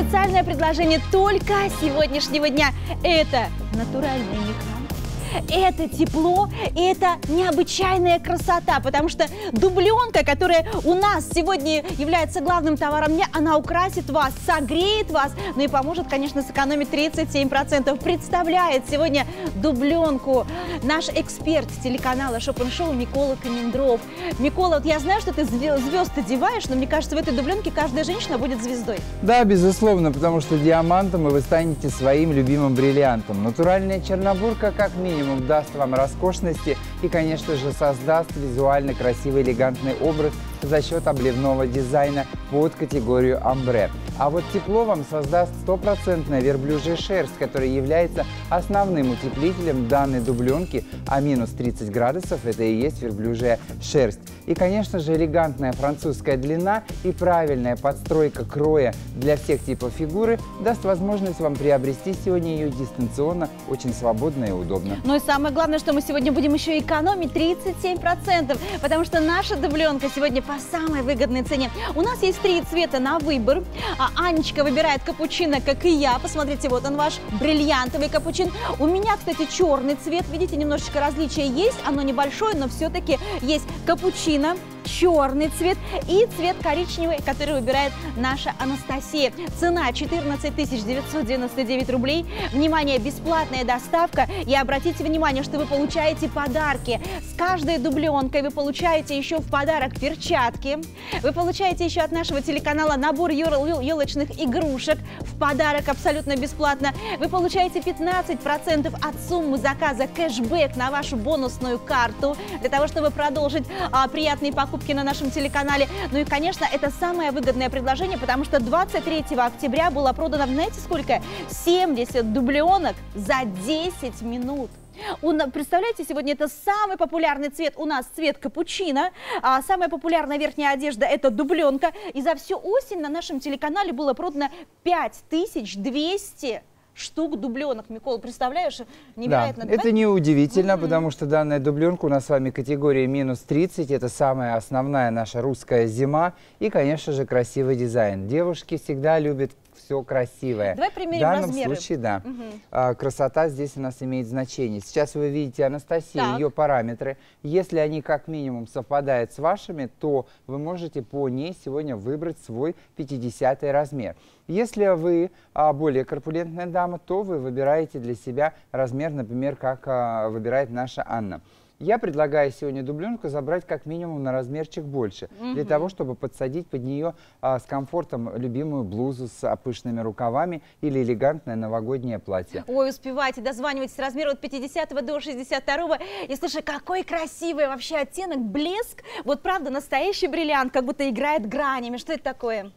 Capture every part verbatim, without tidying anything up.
специальное предложение только сегодняшнего дня. Это натуральный меха. Это тепло, это необычайная красота, потому что дубленка, которая у нас сегодня является главным товаром дня, она украсит вас, согреет вас, ну и поможет, конечно, сэкономить тридцать семь процентов. Представляет сегодня дубленку наш эксперт телеканала Шопен-шоу Микола Комендров. Микола, вот я знаю, что ты звезд одеваешь, но мне кажется, в этой дубленке каждая женщина будет звездой. Да, безусловно, потому что диамантом вы станете своим любимым бриллиантом. Натуральная чернобурка как минимум даст вам роскошности и, конечно же, создаст визуально красивый элегантный образ за счет обливного дизайна под категорию амбре. А вот тепло вам создаст стопроцентная верблюжья шерсть, которая является основным утеплителем данной дубленки, а минус тридцать градусов это и есть верблюжья шерсть. И, конечно же, элегантная французская длина и правильная подстройка кроя для всех типов фигуры даст возможность вам приобрести сегодня ее дистанционно, очень свободно и удобно. Ну и самое главное, что мы сегодня будем еще экономить тридцать семь процентов, потому что наша дубленка сегодня по самой выгодной цене. У нас есть три цвета на выбор. А Анечка выбирает капучино, как и я. Посмотрите, вот он ваш бриллиантовый капучин. У меня, кстати, черный цвет. Видите, немножечко различия есть. Оно небольшое, но все-таки есть капучино, черный цвет и цвет коричневый, который выбирает наша Анастасия. Цена четырнадцать тысяч девятьсот девяносто девять рублей. Внимание, бесплатная доставка. И обратите внимание, что вы получаете подарки. С каждой дубленкой вы получаете еще в подарок перчатки. Вы получаете еще от нашего телеканала набор елочных игрушек в подарок абсолютно бесплатно. Вы получаете пятнадцать процентов от суммы заказа кэшбэк на вашу бонусную карту для того, чтобы продолжить а, приятные покупки на нашем телеканале. Ну и, конечно, это самое выгодное предложение, потому что двадцать третьего октября было продано, знаете сколько? семьдесят дубленок за десять минут. Представляете, сегодня это самый популярный цвет у нас, цвет капучино. А самая популярная верхняя одежда – это дубленка. И за всю осень на нашем телеканале было продано пять тысяч двести штук дубленок. Микола, представляешь? Невероятно. Да, это не удивительно, mm-hmm. потому что данная дубленка у нас с вами категория минус тридцать. Это самая основная наша русская зима. И, конечно же, красивый дизайн. Девушки всегда любят все красивое. Давай примерим В данном размеры. случае, да. Угу. А, красота здесь у нас имеет значение. Сейчас вы видите Анастасию, так. ее параметры. Если они как минимум совпадают с вашими, то вы можете по ней сегодня выбрать свой пятидесятый размер. Если вы а, более корпулентная дама, то вы выбираете для себя размер, например, как а, выбирает наша Анна. Я предлагаю сегодня дубленку забрать как минимум на размерчик больше, угу. для того, чтобы подсадить под нее а, с комфортом любимую блузу с пышными рукавами или элегантное новогоднее платье. Ой, успевайте, дозванивайтесь с размера от пятидесятого до шестидесяти второго. И слушай, какой красивый вообще оттенок, блеск. Вот правда, настоящий бриллиант, как будто играет гранями. Что это такое?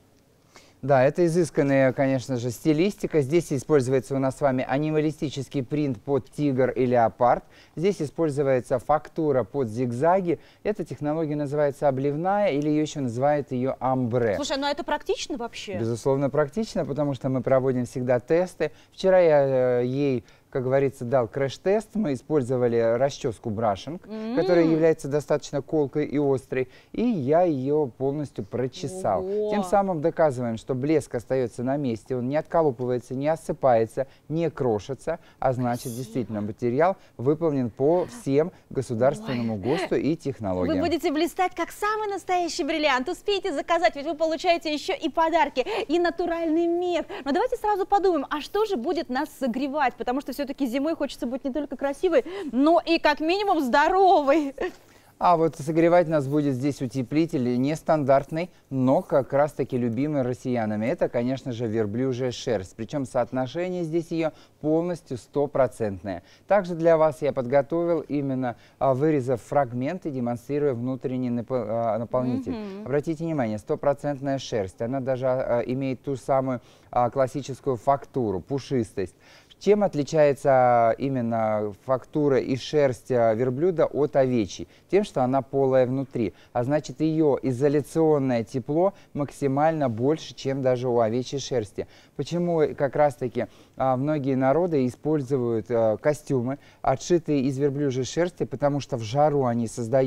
Да, это изысканная, конечно же, стилистика. Здесь используется у нас с вами анималистический принт под тигр и леопард. Здесь используется фактура под зигзаги. Эта технология называется обливная, или ее еще называют ее амбре. Слушай, ну это практично вообще? Безусловно, практично, потому что мы проводим всегда тесты. Вчера я э, ей, как говорится, дал крэш-тест. Мы использовали расческу брашинг, mm. которая является достаточно колкой и острой, и я ее полностью прочесал. О. Тем самым доказываем, что блеск остается на месте, он не отколупывается, не осыпается, не крошится, а значит, действительно, материал выполнен по всем государственному Ой. ГОСТу и технологиям. Вы будете блистать, как самый настоящий бриллиант. Успейте заказать, ведь вы получаете еще и подарки, и натуральный мех. Но давайте сразу подумаем, а что же будет нас согревать, потому что все все-таки зимой хочется быть не только красивой, но и как минимум здоровой. А вот согревать нас будет здесь утеплитель нестандартный, но как раз-таки любимый россиянами. Это, конечно же, верблюжья шерсть. Причем соотношение здесь ее полностью стопроцентное. Также для вас я подготовил именно вырезав фрагменты, демонстрируя внутренний наполнитель. Mm-hmm. Обратите внимание, стопроцентная шерсть. Она даже имеет ту самую классическую фактуру, пушистость. Чем отличается именно фактура и шерсть верблюда от овечьей? Тем, что она полая внутри, а значит ее изоляционное тепло максимально больше, чем даже у овечьей шерсти. Почему как раз-таки а, многие народы используют а, костюмы, отшитые из верблюжьей шерсти, потому что в жару они создают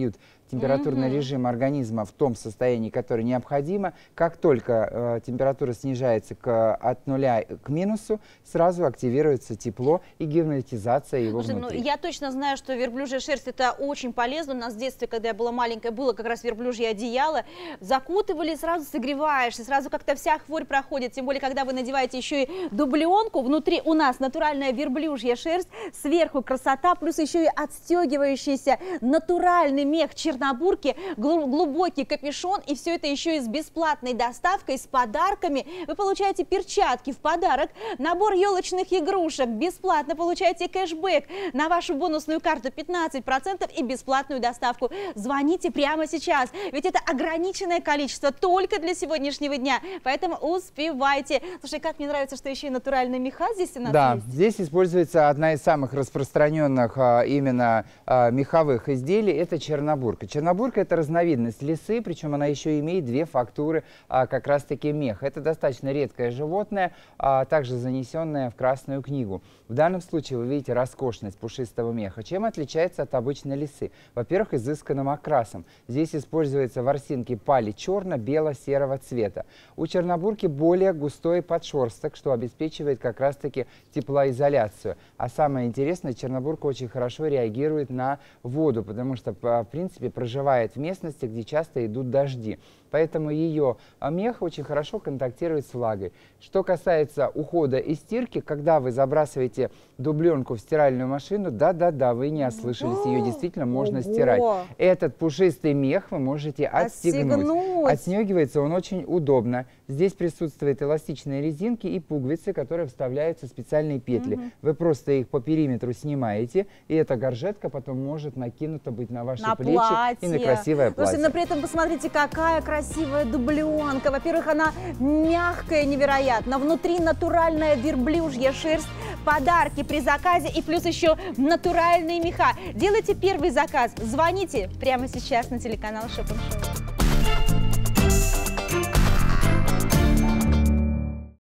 температурный Мгм. режим организма в том состоянии, которое необходимо. Как только э, температура снижается к, от нуля к минусу, сразу активируется тепло и герметизация его Слушай, ну, внутри. я точно знаю, что верблюжья шерсть это очень полезно. У нас в детстве, когда я была маленькая, было как раз верблюжье одеяло. Закутывали, сразу согреваешься, сразу как-то вся хворь проходит. Тем более, когда вы надеваете еще и дубленку, внутри у нас натуральная верблюжья шерсть, сверху красота, плюс еще и отстегивающийся натуральный мех чернобурки, глу- глубокий капюшон, и все это еще и с бесплатной доставкой, с подарками. Вы получаете перчатки в подарок, набор елочных игрушек, бесплатно получаете кэшбэк на вашу бонусную карту пятнадцать процентов и бесплатную доставку. Звоните прямо сейчас, ведь это ограниченное количество только для сегодняшнего дня, поэтому успевайте. Слушай, как мне нравится, что еще и натуральные меха здесь у нас Да, есть. здесь используется одна из самых распространенных а, именно а, меховых изделий, это чернобурка. Чернобурка — это разновидность лисы, причем она еще имеет две фактуры а, как раз-таки меха. Это достаточно редкое животное, а, также занесенное в Красную книгу. В данном случае вы видите роскошность пушистого меха. Чем отличается от обычной лисы? Во-первых, изысканным окрасом. Здесь используются ворсинки пали черно-бело-серого цвета. У чернобурки более густой подшерсток, что обеспечивает как раз-таки теплоизоляцию. А самое интересное, чернобурка очень хорошо реагирует на воду, потому что, в принципе, проживает в местности, где часто идут дожди. Поэтому ее мех очень хорошо контактирует с влагой. Что касается ухода и стирки, когда вы забрасываете дубленку в стиральную машину, да-да-да, вы не ослышались, ее действительно можно Ого! стирать. Этот пушистый мех вы можете отстегнуть. Отстегнуть. Отстегивается он очень удобно. Здесь присутствуют эластичные резинки и пуговицы, которые вставляются в специальные петли. Мгм. Вы просто их по периметру снимаете, и эта горжетка потом может накинута быть на ваши На плечи и на платье. красивое платье. Слушайте, но при этом посмотрите, какая красивая дубленка. Во-первых, она мягкая невероятно. Внутри натуральная верблюжья шерсть, подарки при заказе и плюс еще натуральные меха. Делайте первый заказ, звоните прямо сейчас на телеканал Шоппинг Шоу.